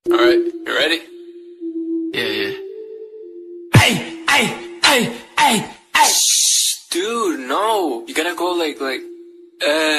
Alright, you ready? Yeah. Hey! Shh, dude, no. You gotta go like,